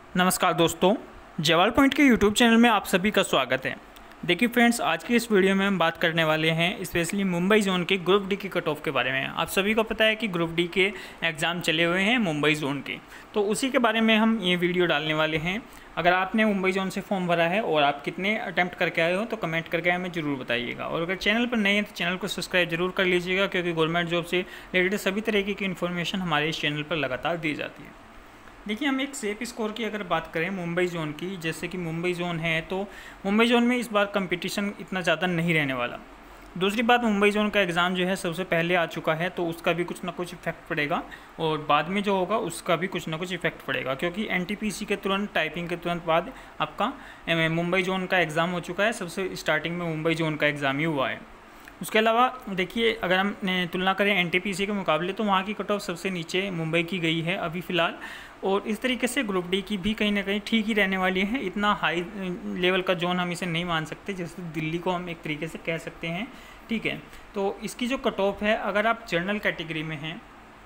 नमस्कार दोस्तों, जवाल पॉइंट के यूट्यूब चैनल में आप सभी का स्वागत है। देखिए फ्रेंड्स, आज की इस वीडियो में हम बात करने वाले हैं स्पेशली मुंबई जोन के ग्रुप डी की कट ऑफ के बारे में। आप सभी को पता है कि ग्रुप डी के एग्ज़ाम चले हुए हैं मुंबई जोन के, तो उसी के बारे में हम ये वीडियो डालने वाले हैं। अगर आपने मुंबई जोन से फॉर्म भरा है और आप कितने अटैम्प्ट करके आए हो तो कमेंट करके हमें ज़रूर बताइएगा। और अगर चैनल पर नए हैं तो चैनल को सब्सक्राइब जरूर कर लीजिएगा, क्योंकि गवर्नमेंट जॉब से रिलेटेड सभी तरीके की इन्फॉर्मेशन हमारे इस चैनल पर लगातार दी जाती है। देखिए, हम एक सेफ स्कोर की अगर बात करें मुंबई जोन की, जैसे कि मुंबई जोन है तो मुंबई जोन में इस बार कंपटीशन इतना ज़्यादा नहीं रहने वाला। दूसरी बात, मुंबई जोन का एग्ज़ाम जो है सबसे पहले आ चुका है, तो उसका भी कुछ ना कुछ इफेक्ट पड़ेगा और बाद में जो होगा उसका भी कुछ ना कुछ इफेक्ट पड़ेगा, क्योंकि एनटीपीसी के तुरंत टाइपिंग के तुरंत बाद आपका मुंबई जोन का एग्ज़ाम हो चुका है। सबसे स्टार्टिंग में मुंबई जोन का एग्ज़ाम ही हुआ है। उसके अलावा देखिए, अगर हम तुलना करें एनटीपीसी के मुकाबले तो वहाँ की कट ऑफ सबसे नीचे मुंबई की गई है अभी फ़िलहाल। और इस तरीके से ग्रुप डी की भी कहीं ना कहीं ठीक ही रहने वाली है। इतना हाई लेवल का जोन हम इसे नहीं मान सकते, जैसे दिल्ली को हम एक तरीके से कह सकते हैं। ठीक है, तो इसकी जो कट ऑफ है, अगर आप जनरल कैटेगरी में हैं,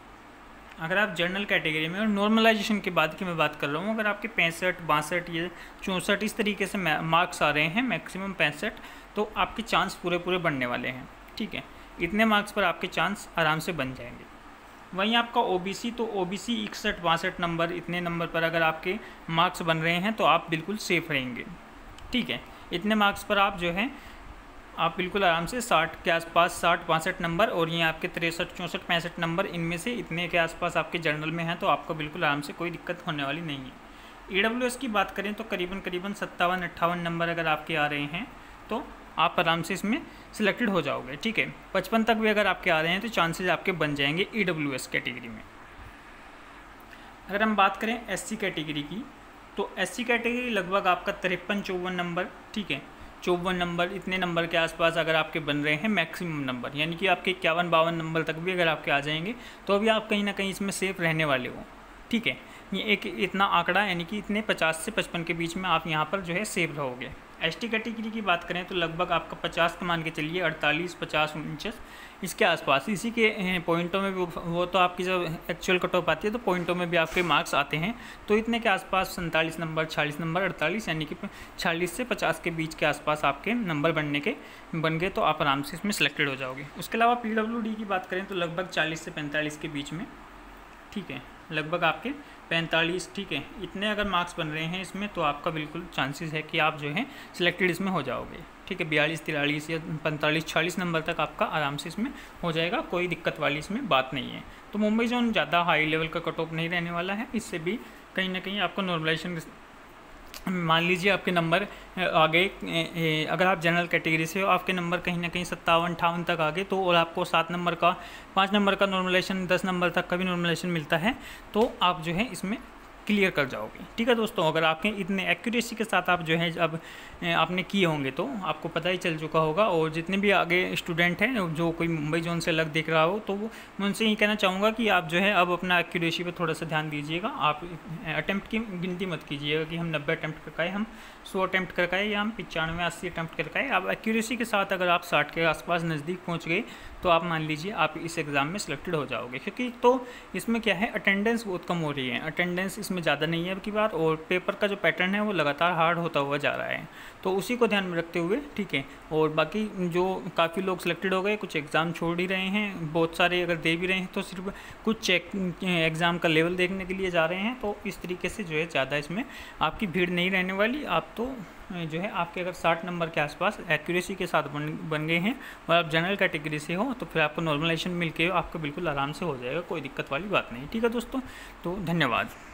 और नॉर्मलाइजेशन के बाद की मैं बात कर रहा हूँ, अगर आपके 65, 62 या 64 इस तरीके से मार्क्स आ रहे हैं, मैक्सिमम 65, तो आपके चांस पूरे बनने वाले हैं। ठीक है, इतने मार्क्स पर आपके चांस आराम से बन जाएंगे। वहीं आपका ओबीसी, तो ओबीसी 61, 62 नंबर, इतने नंबर पर अगर आपके मार्क्स बन रहे हैं तो आप बिल्कुल सेफ रहेंगे। ठीक है, इतने मार्क्स पर आप जो है आप बिल्कुल आराम से 60 के आसपास, 60, 62 नंबर, और ये आपके 63, 64, 65 नंबर, इनमें से इतने के आसपास आपके जनरल में हैं तो आपको बिल्कुल आराम से कोई दिक्कत होने वाली नहीं है। ईडब्ल्यूएस की बात करें तो करीबन 57, 58 नंबर अगर आपके आ रहे हैं तो आप आराम से इसमें सिलेक्टेड हो जाओगे। ठीक है, 55 तक भी अगर आपके आ रहे हैं तो चांसेस आपके बन जाएंगे ईडब्ल्यूएस कैटेगरी में। अगर हम बात करें एससी कैटेगरी की, तो एससी कैटेगरी लगभग आपका 53, 54 नंबर, ठीक है, 54 नंबर, इतने नंबर के आसपास अगर आपके बन रहे हैं मैक्सिमम नंबर, यानी कि आपके 51, 52 नंबर तक भी अगर आपके आ जाएंगे तो अभी आप कहीं ना कहीं इसमें सेफ रहने वाले हो। ठीक है, ये एक इतना आंकड़ा, यानी कि इतने 50 से 55 के बीच में आप यहाँ पर जो है सेफ रहोगे। एसटी कैटेगरी की बात करें तो लगभग आपका 50 का मान के चलिए, 48, 50, 49 इसके आसपास, इसी के पॉइंटों में भी, वो तो आपकी जब एक्चुअल कट ऑफ आती है तो पॉइंटों में भी आपके मार्क्स आते हैं, तो इतने के आसपास 47 नंबर, 46 नंबर, 48, यानी कि 40 से 50 के बीच के आसपास आपके नंबर बन गए तो आप आराम से इसमें सिलेक्टेड हो जाओगे। उसके अलावा पीडब्ल्यूडी की बात करें तो लगभग 40 से 45 के बीच में, ठीक है, लगभग आपके 45, ठीक है, इतने अगर मार्क्स बन रहे हैं इसमें तो आपका बिल्कुल चांसेस है कि आप जो है सिलेक्टेड इसमें हो जाओगे। ठीक है, 42, 43 या 45, 46 नंबर तक आपका आराम से इसमें हो जाएगा, कोई दिक्कत वाली इसमें बात नहीं है। तो मुंबई जोन ज़्यादा हाई लेवल का कट ऑफ नहीं रहने वाला है, इससे भी कहीं ना कहीं आपको नॉर्मलाइजेशन, मान लीजिए आपके नंबर आ गए, अगर आप जनरल कैटेगरी से हो, आपके नंबर कहीं ना कहीं 57, 58 तक आ गए, तो और आपको 7 नंबर का, 5 नंबर का नॉर्मलाइजेशन, 10 नंबर तक का भी नॉर्मलाइजेशन मिलता है, तो आप जो है इसमें क्लियर कर जाओगे। ठीक है दोस्तों, अगर आपके इतने एक्यूरेसी के साथ आप जो है अब आपने किए होंगे तो आपको पता ही चल चुका होगा। और जितने भी आगे स्टूडेंट हैं जो कोई मुंबई जोन से अलग देख रहा हो, तो मैं उनसे ये कहना चाहूँगा कि आप जो है अब अपना एक्यूरेसी पर थोड़ा सा ध्यान दीजिएगा। आप अटैम्प्ट की गिनती मत कीजिएगा कि हम 90 अटैम्प्ट करके आए, हम 100 अटैम्प्ट करके आए, या हम 95, 80 अटैम्प्ट करके आए। आप एक्यूरेसी के साथ अगर आप 60 के आसपास नज़दीक पहुँच गए तो आप मान लीजिए आप इस एग्ज़ाम में सिलेक्टेड हो जाओगे। क्योंकि तो इसमें क्या है, अटेंडेंस बहुत कम हो रही है, अटेंडेंस इसमें ज़्यादा नहीं है अब की बार, और पेपर का जो पैटर्न है वो लगातार हार्ड होता हुआ जा रहा है, तो उसी को ध्यान में रखते हुए, ठीक है। और बाकी जो काफ़ी लोग सिलेक्टेड हो गए, कुछ एग्ज़ाम छोड़ ही रहे हैं, बहुत सारे अगर दे भी रहे हैं तो सिर्फ कुछ एग्ज़ाम का लेवल देखने के लिए जा रहे हैं, तो इस तरीके से जो है ज़्यादा इसमें आपकी भीड़ नहीं रहने वाली। आप तो जो है आपके अगर 60 नंबर के आसपास एक्यूरेसी के साथ बन गए हैं और आप जनरल कैटेगरी से हो, तो फिर आपको नॉर्मलाइजेशन मिल के आपको बिल्कुल आराम से हो जाएगा, कोई दिक्कत वाली बात नहीं। ठीक है दोस्तों, तो धन्यवाद।